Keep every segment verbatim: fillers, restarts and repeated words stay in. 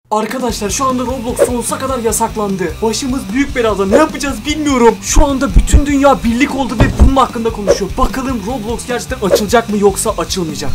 Arkadaşlar şu anda Roblox sonsuza kadar yasaklandı. Başımız büyük belada, ne yapacağız bilmiyorum. Şu anda bütün dünya birlik oldu ve bunun hakkında konuşuyor. Bakalım Roblox gerçekten açılacak mı yoksa açılmayacak mı?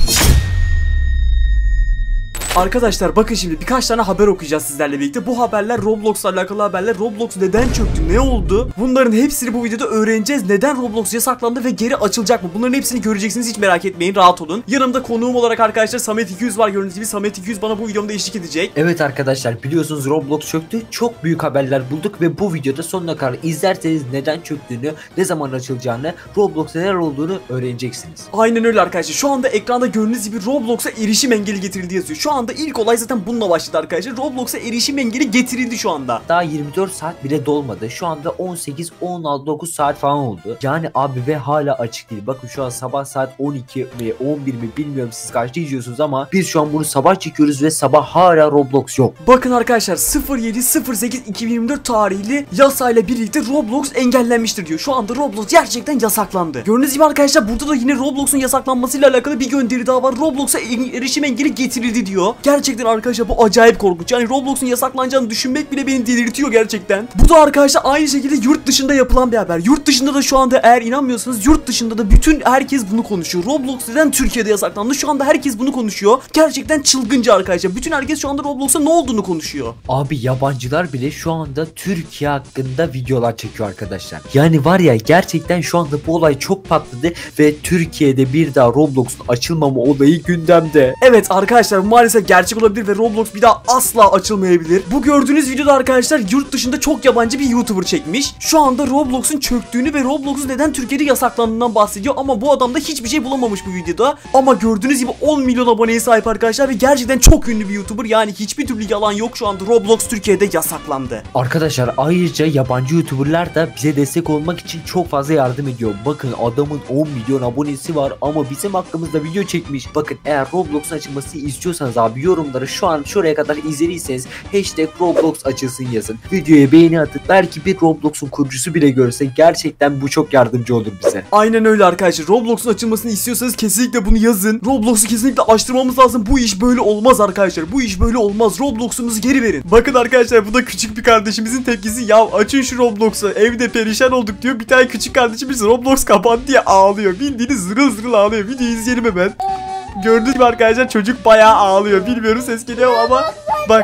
Arkadaşlar bakın, şimdi birkaç tane haber okuyacağız sizlerle birlikte. Bu haberler Roblox'la alakalı haberler. Roblox neden çöktü, ne oldu? Bunların hepsini bu videoda öğreneceğiz. Neden Roblox yasaklandı ve geri açılacak mı? Bunların hepsini göreceksiniz, hiç merak etmeyin, rahat olun. Yanımda konuğum olarak arkadaşlar Samet iki yüz var, gördüğünüz gibi. Samet iki yüz bana bu videomda eşlik edecek. Evet arkadaşlar, biliyorsunuz Roblox çöktü. Çok büyük haberler bulduk ve bu videoda sonuna kadar izlerseniz neden çöktüğünü, ne zaman açılacağını, Roblox'ta neler olduğunu öğreneceksiniz. Aynen öyle arkadaşlar. Şu anda ekranda gördüğünüz gibi Roblox'a erişim engeli getirildi yazıyor. Şu anda ilk olay zaten bununla başladı arkadaşlar. Roblox'a erişim engeli getirildi şu anda. Daha yirmi dört saat bile dolmadı. Şu anda on sekiz on altı dokuz saat falan oldu. Yani abi ve hala açık değil. Bakın şu an sabah saat on iki mi on bir mi bilmiyorum siz kaçta izliyorsunuz ama biz şu an bunu sabah çekiyoruz ve sabah hala Roblox yok. Bakın arkadaşlar, sıfır yedi sıfır sekiz iki bin yirmi dört tarihli yasayla birlikte Roblox engellenmiştir diyor. Şu anda Roblox gerçekten yasaklandı. Gördüğünüz gibi arkadaşlar, burada da yine Roblox'un yasaklanmasıyla alakalı bir gönderi daha var. Roblox'a erişim engeli getirildi diyor. Gerçekten arkadaşlar bu acayip korkunç. Yani Roblox'un yasaklanacağını düşünmek bile beni delirtiyor gerçekten. Bu da arkadaşlar aynı şekilde yurt dışında yapılan bir haber. Yurt dışında da şu anda, eğer inanmıyorsanız, yurt dışında da bütün herkes bunu konuşuyor. Roblox neden Türkiye'de yasaklandı? Şu anda herkes bunu konuşuyor. Gerçekten çılgınca arkadaşlar. Bütün herkes şu anda Roblox'a ne olduğunu konuşuyor. Abi yabancılar bile şu anda Türkiye hakkında videolar çekiyor arkadaşlar. Yani var ya, gerçekten şu anda bu olay çok patladı ve Türkiye'de bir daha Roblox'un açılmama olayı gündemde. Evet arkadaşlar, maalesef gerçek olabilir ve Roblox bir daha asla açılmayabilir. Bu gördüğünüz videoda arkadaşlar yurt dışında çok yabancı bir YouTuber çekmiş. Şu anda Roblox'un çöktüğünü ve Roblox'un neden Türkiye'de yasaklandığından bahsediyor ama bu adam da hiçbir şey bulamamış bu videoda. Ama gördüğünüz gibi on milyon aboneye sahip arkadaşlar ve gerçekten çok ünlü bir YouTuber. Yani hiçbir türlü yalan yok, şu anda Roblox Türkiye'de yasaklandı. Arkadaşlar ayrıca yabancı YouTuber'lar da bize destek olmak için çok fazla yardım ediyor. Bakın adamın on milyon abonesi var ama bizim hakkımızda video çekmiş. Bakın eğer Roblox'un açılmasını istiyorsanız abi yorumları şu an şuraya kadar izlediyseniz hashtag Roblox açılsın yazın. Videoya beğeni atın. Belki bir Roblox'un kurucusu bile görse, gerçekten bu çok yardımcı olur bize. Aynen öyle arkadaşlar. Roblox'un açılmasını istiyorsanız kesinlikle bunu yazın. Roblox'u kesinlikle açtırmamız lazım. Bu iş böyle olmaz arkadaşlar. Bu iş böyle olmaz. Roblox'umuzu geri verin. Bakın arkadaşlar, bu da küçük bir kardeşimizin tepkisi. Ya açın şu Roblox'u. Evde perişan olduk diyor. Bir tane küçük kardeşimiz Roblox kapandı diye ağlıyor. Bildiğiniz zırıl zırıl ağlıyor. Videoyu izleyelim hemen. Gördüğünüz gibi arkadaşlar çocuk bayağı ağlıyor. Bilmiyorum ses geliyor ama bak.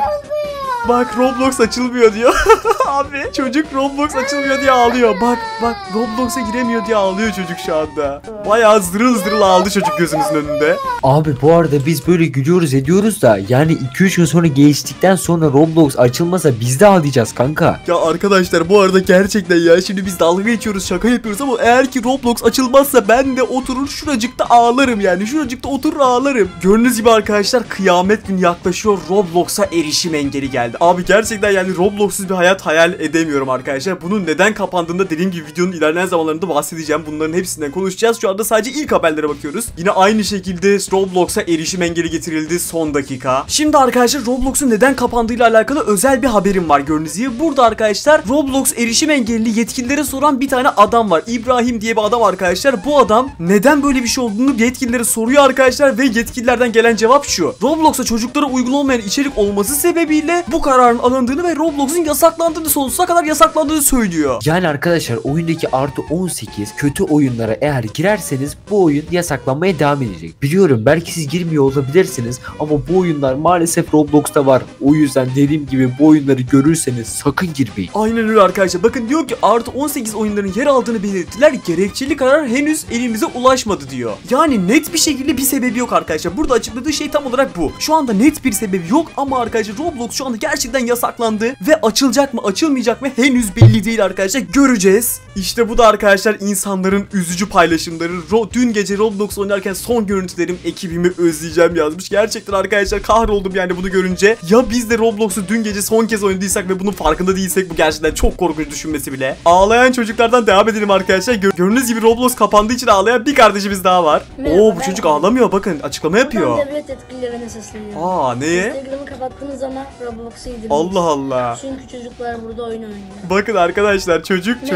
Bak Roblox açılmıyor diyor. Abi çocuk Roblox açılmıyor diye ağlıyor. Bak bak Roblox'a giremiyor diye ağlıyor çocuk şu anda. Bayağı zırıl zırıl ağladı çocuk gözümüzün önünde. Abi bu arada biz böyle gülüyoruz ediyoruz da yani iki üç gün sonra geçtikten sonra Roblox açılmasa biz de ağlayacağız kanka. Ya arkadaşlar bu arada gerçekten ya, şimdi biz dalga geçiyoruz, şaka yapıyoruz ama eğer ki Roblox açılmazsa ben de oturur şuracıkta ağlarım yani. Şuracıkta oturur ağlarım. Gördüğünüz gibi arkadaşlar kıyamet günü yaklaşıyor. Roblox'a erişim engeli geldi. Abi gerçekten yani Roblox'suz bir hayat hayal edemiyorum arkadaşlar. Bunun neden kapandığında dediğim gibi videonun ilerleyen zamanlarında bahsedeceğim. Bunların hepsinden konuşacağız. Şu anda sadece ilk haberlere bakıyoruz. Yine aynı şekilde Roblox'a erişim engeli getirildi son dakika. Şimdi arkadaşlar Roblox'un neden kapandığıyla alakalı özel bir haberim var gördüğünüz gibi. Burada arkadaşlar Roblox erişim engelli yetkililere soran bir tane adam var. İbrahim diye bir adam arkadaşlar. Bu adam neden böyle bir şey olduğunu yetkililere soruyor arkadaşlar ve yetkililerden gelen cevap şu: Roblox'a çocuklara uygun olmayan içerik olması sebebiyle bu kararın alındığını ve Roblox'un yasaklandığını, sonsuza kadar yasaklandığını söylüyor. Yani arkadaşlar oyundaki artı on sekiz kötü oyunlara eğer girerseniz bu oyun yasaklanmaya devam edecek. Biliyorum belki siz girmiyor olabilirsiniz ama bu oyunlar maalesef Roblox'ta var. O yüzden dediğim gibi bu oyunları görürseniz sakın girmeyin. Aynen öyle arkadaşlar. Bakın diyor ki artı on sekiz oyunların yer aldığını belirttiler. Gerekçeli karar henüz elimize ulaşmadı diyor. Yani net bir şekilde bir sebebi yok arkadaşlar. Burada açıkladığı şey tam olarak bu. Şu anda net bir sebebi yok ama arkadaşlar Roblox şu anda gerçekten yasaklandı ve açılacak mı açılmayacak mı henüz belli değil arkadaşlar, göreceğiz. İşte bu da arkadaşlar insanların üzücü paylaşımları. Ro dün gece Roblox oynarken son görüntülerim, ekibimi özleyeceğim yazmış. Gerçekten arkadaşlar kahroldum yani bunu görünce. Ya biz de Roblox'u dün gece son kez oynadıysak ve bunun farkında değilsek, bu gerçekten çok korkunç düşünmesi bile. Ağlayan çocuklardan devam edelim arkadaşlar. Gör gördüğünüz gibi Roblox kapandığı için ağlayan bir kardeşimiz daha var. Merhaba, Oo bu çocuk ağlamıyor, bakın açıklama yapıyor. Ben devlet yetkililerine sesleniyorum. Aa neye? Instagram'ı kapattığınız zaman Roblox'u indirmeyin. Allah Allah. Çünkü çocuklar burada oyun oynuyor. Bakın arkadaşlar çocuk Merhaba, çocuk bu ben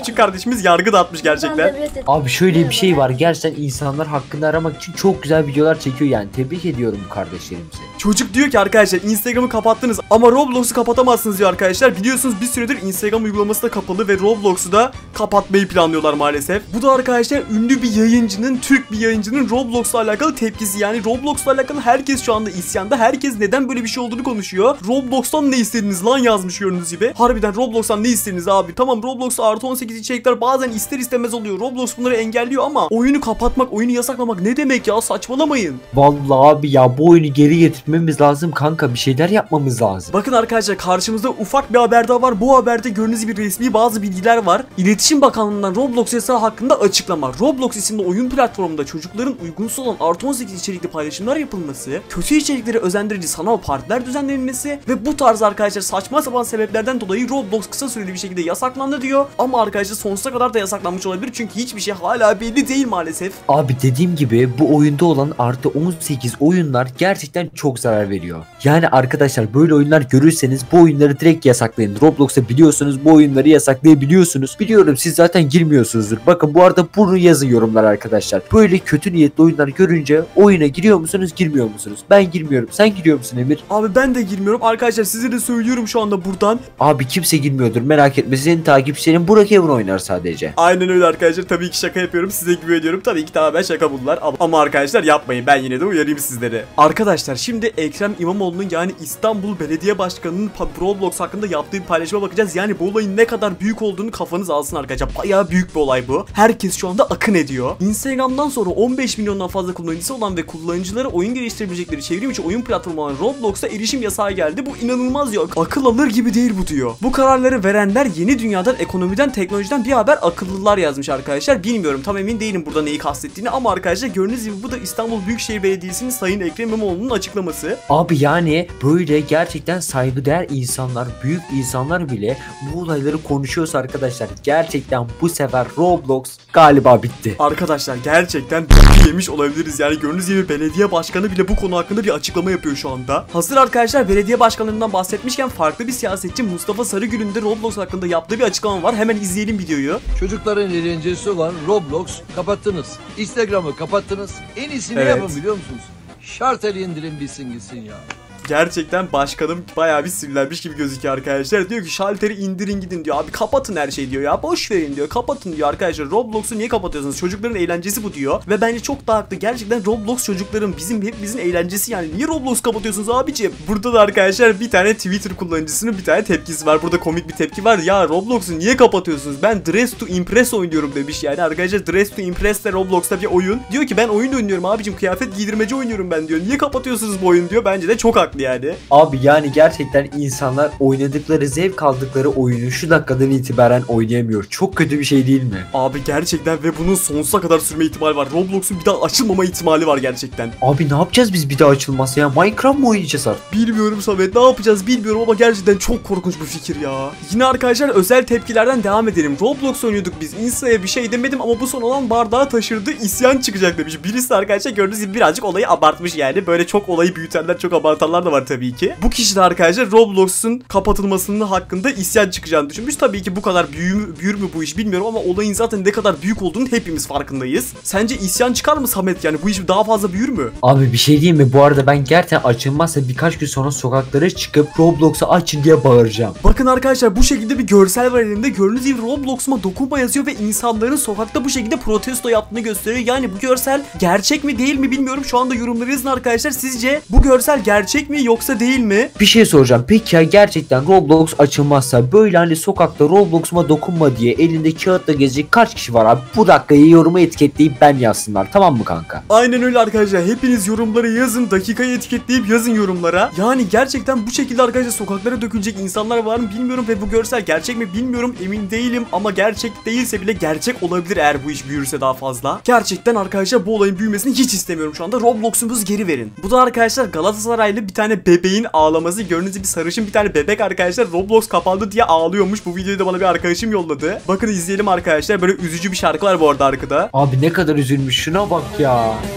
küçük kardeşimiz yargı dağıtmış gerçekten. Abi şöyle bir şey var, gerçekten insanlar hakkını aramak için çok güzel videolar çekiyor yani. Tebrik ediyorum bu kardeşlerimizi. Çocuk diyor ki arkadaşlar Instagram'ı kapattınız ama Roblox'u kapatamazsınız diyor arkadaşlar. Biliyorsunuz bir süredir Instagram uygulaması da kapalı ve Roblox'u da kapatmayı planlıyorlar maalesef. Bu da arkadaşlar ünlü bir yayıncının, Türk bir yayıncının Roblox'la alakalı tepkisi. Yani Roblox'la alakalı herkes şu anda isyanda. Herkes neden böyle bir şey olduğunu konuşuyor. Roblox'tan ne istediniz lan yazmış gördüğünüz gibi. Harbiden Roblox'tan ne istediniz abi? Tamam, Roblox'ta artı on sekiz içerikler bazen ister istemez oluyor. Roblox bunları engelliyor ama oyunu kapatmak, oyunu yasaklamak ne demek ya? Saçmalamayın. Vallahi abi ya, bu oyunu geri getirmemiz lazım kanka, bir şeyler yapmamız lazım. Bakın arkadaşlar, karşımızda ufak bir haber daha var. Bu haberde gördüğünüz gibi resmi bazı bilgiler var. İletişim Bakanlığı'ndan Roblox yasağı hakkında açıklama. Roblox isimli oyun platformunda çocukların uygunsuz olan artı on sekiz içerikli paylaşımlar yapılması, kötü içerikleri özendirici sanal partiler düzenlenmesi ve bu tarz arkadaşlar saçma sapan sebeplerden dolayı Roblox kısa süreli bir şekilde yasaklandı diyor. Ama arkadaşlar sonsuza kadar da yasaklanmış olabilir çünkü hiçbir şey hala belli değil maalesef. Abi dediğim gibi bu oyunda olan artı on sekiz oyunlar gerçekten çok zarar veriyor. Yani arkadaşlar böyle oyunlar görürseniz bu oyunları direkt yasaklayın. Roblox'ta biliyorsunuz bu oyunları yasaklayabiliyorsunuz. Biliyorum siz zaten girmiyorsunuzdur. Bakın bu arada bunu yazın yorumlar arkadaşlar. Böyle kötü niyetli oyunlar görünce oyuna giriyor musunuz, girmiyor musunuz? Ben girmiyorum. Sen giriyor musun Emir? Abi ben de girmiyorum. Arkadaşlar size de söylüyorum şu anda buradan. Abi kimse girmiyordur, merak etme. Senin takipçilerin Burak Evin oynar sadece. Aynen öyle arkadaşlar. Tabii ki şaka yapıyorum. Size güveniyorum. Tabii ki tamamen şaka bunlar. Ama arkadaşlar yapmayın. Ben yine de uyarayım sizlere. Arkadaşlar şimdi Ekrem İmamoğlu'nun yani İstanbul Belediye Başkanı'nın Roblox hakkında yaptığı bir paylaşıma bakacağız. Yani bu olayın ne kadar büyük olduğunu kafanız alsın arkadaşlar. Bayağı büyük bir olay bu. Herkes şu anda akın ediyor. Instagram'dan sonra on beş milyondan fazla kullanıcısı olan ve kullanıcılara oyun geliştirebilecekleri çevrim içi oyun platformu olan Roblox'a erişim yasağı geldi. Bu inanılmaz diyor. Akıl alır gibi değil bu diyor. Bu kararları verenler yeni dünyadan, ekonomiden, teknolojiden bir haber akıllılar yazmış arkadaşlar. Bilmiyorum, tam emin değilim burada neyi kastettiğini ama arkadaşlar gördüğünüz gibi bu da İstanbul Büyükşehir Belediyesi'nin Sayın Ekrem İmamoğlu'nun açıklaması. Abi yani böyle gerçekten saygıdeğer insanlar, büyük insanlar bile bu olayları konuşuyorsa arkadaşlar gerçekten bu sefer Roblox galiba bitti. Arkadaşlar gerçekten yemiş olabiliriz. Yani gördüğünüz gibi belediye başkanı bile bu konu hakkında bir açıklama yapıyor şu anda. Hazır arkadaşlar belediye başkanlarından bahsetmişken farklı bir siyasetçi Mustafa Sarıgül'ün de Roblox hakkında yaptığı bir açıklama var. Hemen izleyelim videoyu. Çocukların eğlencesi olan Roblox kapattınız. Instagram'ı kapattınız. En iyisini Evet. yapın biliyor musunuz? Şartel indirin bilsin gitsin ya. Gerçekten başkanım bayağı bir sinirlenmiş gibi gözüküyor arkadaşlar. Diyor ki şalteri indirin gidin diyor. Abi kapatın her şeyi diyor ya. Boş verin diyor. Kapatın diyor arkadaşlar. Roblox'u niye kapatıyorsunuz? Çocukların eğlencesi bu diyor. Ve bence çok da haklı. Gerçekten Roblox çocukların, bizim hepimizin eğlencesi yani. Niye Roblox kapatıyorsunuz abiciğim? Burada da arkadaşlar bir tane Twitter kullanıcısının bir tane tepkisi var. Burada komik bir tepki var. Ya Roblox'u niye kapatıyorsunuz? Ben Dress to Impress oynuyorum demiş yani. Arkadaşlar Dress to Impress de Roblox'ta bir oyun. Diyor ki ben oyun oynuyorum abicim. Kıyafet giydirmeci oynuyorum ben diyor. Niye kapatıyorsunuz bu oyunu diyor. Bence de çok haklı yani. Abi yani gerçekten insanlar oynadıkları, zevk aldıkları oyunu şu dakikadan itibaren oynayamıyor. Çok kötü bir şey değil mi? Abi gerçekten ve bunun sonsuza kadar sürme ihtimali var. Roblox'un bir daha açılmama ihtimali var gerçekten. Abi ne yapacağız biz bir daha açılmazsa ya? Minecraft mı oynayacağız artık? Bilmiyorum Samet, ne yapacağız bilmiyorum ama gerçekten çok korkunç bir fikir ya. Yine arkadaşlar özel tepkilerden devam edelim. Roblox oynuyorduk biz. Insta'ya bir şey demedim ama bu son olan bardağı taşırdı. İsyan çıkacak demiş. Birisi arkadaşlar gördüğünüz gibi birazcık olayı abartmış yani. Böyle çok olayı büyütenler, çok abartanlar da var tabii ki. Bu kişi de arkadaşlar Roblox'un kapatılmasının hakkında isyan çıkacağını düşünmüş. Tabii ki bu kadar büyür, büyür mü bu iş bilmiyorum ama olayın zaten ne kadar büyük olduğunu hepimiz farkındayız. Sence isyan çıkar mı Samet, yani bu iş daha fazla büyür mü? Abi bir şey diyeyim mi? Bu arada ben gerçekten açılmazsa birkaç gün sonra sokaklara çıkıp Roblox'u açın diye bağıracağım. Bakın arkadaşlar bu şekilde bir görsel var elimde. Gördüğünüz gibi Roblox'uma dokunma yazıyor ve insanların sokakta bu şekilde protesto yaptığını gösteriyor. Yani bu görsel gerçek mi değil mi bilmiyorum. Şu anda yorumları yazın arkadaşlar. Sizce bu görsel gerçek mi yoksa değil mi? Bir şey soracağım. Peki ya gerçekten Roblox açılmazsa böyle hani sokakta Roblox'uma dokunma diye elinde kağıtla gezecek kaç kişi var abi? Bu dakikayı yoruma etiketleyip ben yazsınlar. Tamam mı kanka? Aynen öyle arkadaşlar. Hepiniz yorumları yazın. Dakikayı etiketleyip yazın yorumlara. Yani gerçekten bu şekilde arkadaşlar sokaklara dökülecek insanlar var mı bilmiyorum ve bu görsel gerçek mi bilmiyorum, emin değilim ama gerçek değilse bile gerçek olabilir eğer bu iş büyürse daha fazla. Gerçekten arkadaşlar bu olayın büyümesini hiç istemiyorum şu anda. Roblox'umuzu geri verin. Bu da arkadaşlar Galatasaraylı bir tane bebeğin ağlaması. Gördüğünüz gibi sarışın bir tane bebek arkadaşlar Roblox kapandı diye ağlıyormuş. Bu videoyu da bana bir arkadaşım yolladı. Bakın izleyelim arkadaşlar. Böyle üzücü bir şarkı var bu arada arkada. Abi ne kadar üzülmüş, şuna bak ya.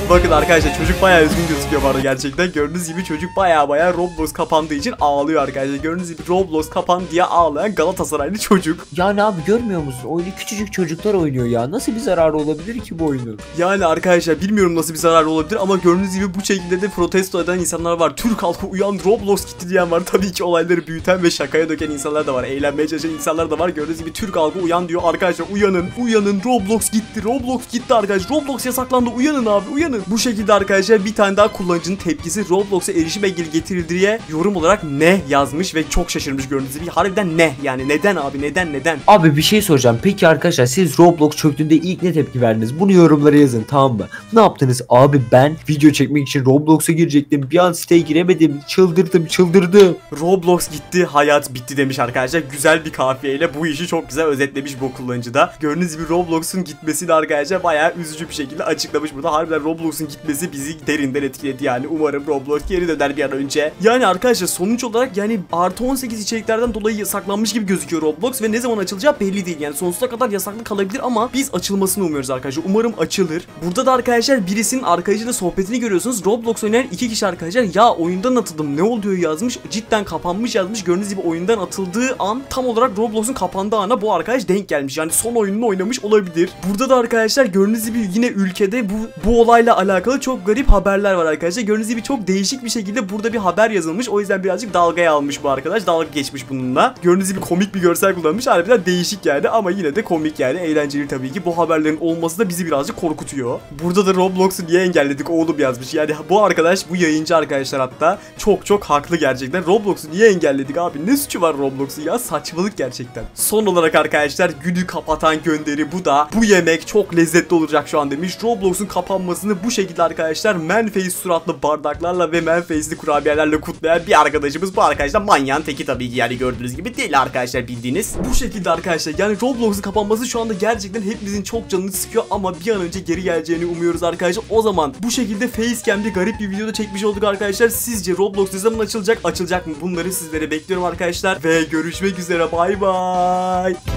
Bakın arkadaşlar çocuk bayağı üzgün gözüküyor bu arada gerçekten. Gördüğünüz gibi çocuk bayağı bayağı Roblox kapandığı için ağlıyor arkadaşlar. Gördüğünüz gibi Roblox kapandı diye ağlayan Galatasaraylı çocuk. Yani abi görmüyor musun? Oyunu küçücük çocuklar oynuyor ya. Nasıl bir zararı olabilir ki bu oyunun? Yani arkadaşlar bilmiyorum nasıl bir zararı olabilir ama gördüğünüz gibi bu şekilde de protesto eden insanlar var. Türk halkı uyan, Roblox gitti diyen var. Tabii ki olayları büyüten ve şakaya döken insanlar da var. Eğlenmeye çalışan insanlar da var. Gördüğünüz gibi Türk halkı uyan diyor. Arkadaşlar uyanın, uyanın. Roblox gitti, Roblox gitti arkadaşlar. Roblox yasaklandı. Uyanın abi, uyanın. Bu şekilde arkadaşlar bir tane daha kullanıcının tepkisi Roblox'a erişim engeli getirildi diye yorum olarak ne yazmış ve çok şaşırmış gördüğünüz gibi. Harbiden ne? Yani neden abi? Neden neden? Abi bir şey soracağım. Peki arkadaşlar siz Roblox çöktüğünde ilk ne tepki verdiniz? Bunu yorumlara yazın, tamam mı? Ne yaptınız? Abi ben video çekmek için Roblox'a girecektim. Bir an siteye giremedim. Çıldırdım, çıldırdım. Roblox gitti, hayat bitti demiş arkadaşlar. Güzel bir kafiyeyle bu işi çok güzel özetlemiş bu kullanıcı da. Gördüğünüz gibi Roblox'un gitmesini arkadaşlar bayağı üzücü bir şekilde açıklamış burada. Harbiden Roblox'un gitmesi bizi derinden etkiledi yani. Umarım Roblox geri döner bir an önce. Yani arkadaşlar sonuç olarak yani artı on sekiz içeriklerden dolayı yasaklanmış gibi gözüküyor Roblox ve ne zaman açılacağı belli değil. Yani sonsuza kadar yasaklı kalabilir ama biz açılmasını umuyoruz arkadaşlar. Umarım açılır. Burada da arkadaşlar birisinin arkadaşıyla sohbetini görüyorsunuz. Roblox oynayan iki kişi arkadaşlar ya oyundan atıldım ne oluyor yazmış. Cidden kapanmış yazmış. Gördüğünüz gibi oyundan atıldığı an tam olarak Roblox'un kapandığı ana bu arkadaş denk gelmiş. Yani son oyununu oynamış olabilir. Burada da arkadaşlar gördüğünüz gibi yine ülkede bu bu olayla alakalı çok garip haberler var arkadaşlar. Gördüğünüz gibi çok değişik bir şekilde burada bir haber yazılmış. O yüzden birazcık dalgaya almış bu arkadaş. Dalga geçmiş bununla. Gördüğünüz gibi komik bir görsel kullanmış. Harbiden değişik yani ama yine de komik yani. Eğlenceli tabii ki. Bu haberlerin olması da bizi birazcık korkutuyor. Burada da Roblox'u niye engelledik oğlum yazmış. Yani bu arkadaş, bu yayıncı arkadaşlar hatta çok çok haklı gerçekten. Roblox'u niye engelledik abi? Ne suçu var Roblox'un ya? Saçmalık gerçekten. Son olarak arkadaşlar günü kapatan gönderi bu da. Bu yemek çok lezzetli olacak şu an demiş. Roblox'un kapanmasını bu şekilde arkadaşlar Manface suratlı bardaklarla ve Manface'li kurabiyelerle kutlayan bir arkadaşımız. Bu arkadaşlar manyağın teki tabii ki yani gördüğünüz gibi değil arkadaşlar bildiğiniz. Bu şekilde arkadaşlar yani Roblox'un kapanması şu anda gerçekten hepimizin çok canını sıkıyor ama bir an önce geri geleceğini umuyoruz arkadaşlar. O zaman bu şekilde facecam'li garip bir videoda çekmiş olduk arkadaşlar. Sizce Roblox ne zaman açılacak? Açılacak mı? Bunları sizlere bekliyorum arkadaşlar ve görüşmek üzere. Bay bay.